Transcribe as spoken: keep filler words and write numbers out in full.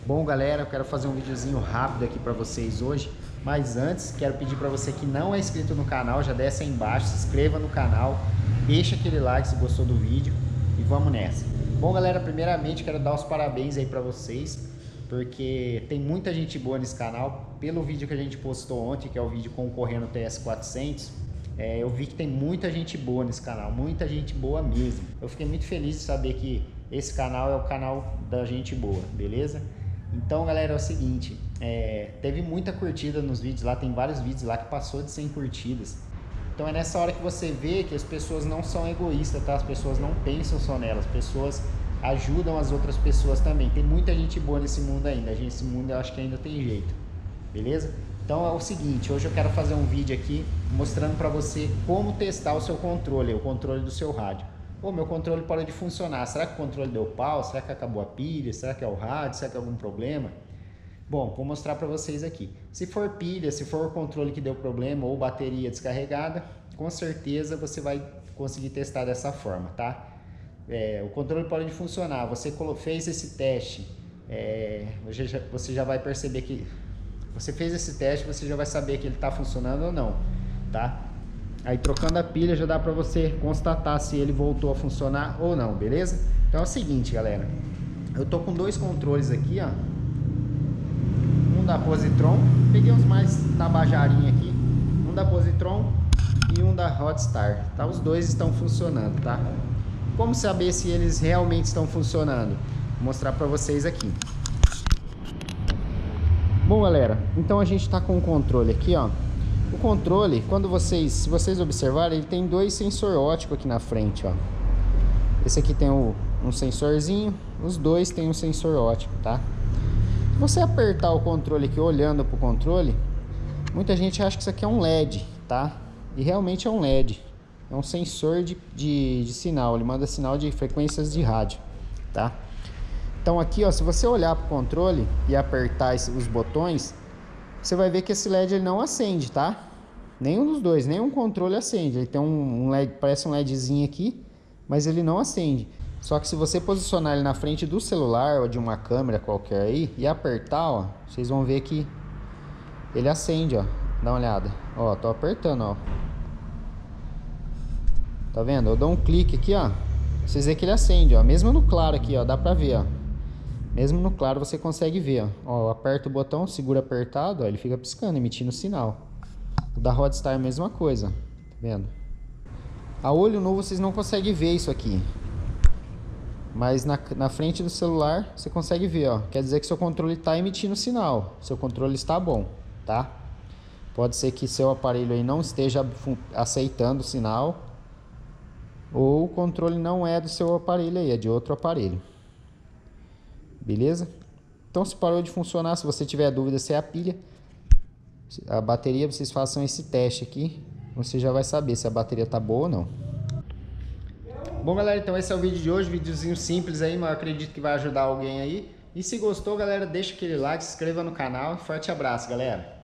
Bom, galera, eu quero fazer um videozinho rápido aqui para vocês hoje, mas antes quero pedir para você que não é inscrito no canal, já desce aí embaixo, se inscreva no canal, deixa aquele like se gostou do vídeo e vamos nessa. Bom, galera, primeiramente quero dar os parabéns aí para vocês, porque tem muita gente boa nesse canal. Pelo vídeo que a gente postou ontem, que é o vídeo concorrendo T S quatrocentos, é, eu vi que tem muita gente boa nesse canal, muita gente boa mesmo. Eu fiquei muito feliz de saber que esse canal é o canal da gente boa, beleza? Então, galera, é o seguinte, é, teve muita curtida nos vídeos lá, tem vários vídeos lá que passou de cem curtidas. Então é nessa hora que você vê que as pessoas não são egoístas, tá? As pessoas não pensam só nelas, as pessoas ajudam as outras pessoas também. Tem muita gente boa nesse mundo ainda, esse mundo eu acho que ainda tem jeito, beleza? Então é o seguinte, hoje eu quero fazer um vídeo aqui mostrando para você como testar o seu controle, o controle do seu rádio. Pô, meu controle parou de funcionar, será que o controle deu pau? Será que acabou a pilha? Será que é o rádio? Será que é algum problema? Bom, vou mostrar para vocês aqui. Se for pilha, se for o controle que deu problema ou bateria descarregada, com certeza você vai conseguir testar dessa forma, tá? É, o controle parou de funcionar, você fez esse teste, é, você, já, você já vai perceber que... Você fez esse teste, você já vai saber que ele está funcionando ou não, tá? Aí trocando a pilha já dá para você constatar se ele voltou a funcionar ou não, beleza? Então é o seguinte, galera. Eu tô com dois controles aqui, ó. Um da Positron, peguei uns mais tabajarinha aqui. Um da Positron e um da Hotstar, tá? Os dois estão funcionando, tá? Como saber se eles realmente estão funcionando? Vou mostrar para vocês aqui. Bom, galera, então a gente tá com o controle aqui, ó. O controle, quando vocês, se vocês observarem, ele tem dois sensor ópticos aqui na frente, ó. Esse aqui tem o, um sensorzinho, os dois tem um sensor óptico, tá? Se você apertar o controle aqui olhando pro controle, muita gente acha que isso aqui é um L E D, tá? E realmente é um L E D, é um sensor de, de, de sinal, ele manda sinal de frequências de rádio, tá? Então aqui, ó, se você olhar pro controle e apertar esse, os botões, você vai ver que esse L E D ele não acende, tá? Nenhum dos dois, nenhum controle acende. Ele tem um, um L E D, parece um LEDzinho aqui, mas ele não acende. Só que se você posicionar ele na frente do celular ou de uma câmera qualquer aí e apertar, ó, vocês vão ver que ele acende, ó. Dá uma olhada. Ó, tô apertando, ó. Tá vendo? Eu dou um clique aqui, ó. Vocês veem que ele acende, ó. Mesmo no claro aqui, ó, dá pra ver, ó. Mesmo no claro você consegue ver, ó. Ó, aperta o botão, segura apertado, ó, ele fica piscando, emitindo sinal. O da Hotstar é a mesma coisa, tá vendo? A olho nu vocês não conseguem ver isso aqui. Mas na, na frente do celular você consegue ver, ó. Quer dizer que seu controle está emitindo sinal. Seu controle está bom, tá? Pode ser que seu aparelho aí não esteja aceitando o sinal. Ou o controle não é do seu aparelho aí, é de outro aparelho. Beleza? Então se parou de funcionar, se você tiver dúvida se é a pilha, a bateria, vocês façam esse teste aqui, você já vai saber se a bateria tá boa ou não. Bom, galera, então esse é o vídeo de hoje, videozinho simples aí, mas eu acredito que vai ajudar alguém aí. E se gostou, galera, deixa aquele like, se inscreva no canal. Forte abraço, galera!